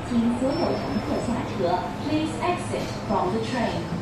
请所有乘客下车。Please exit from the train.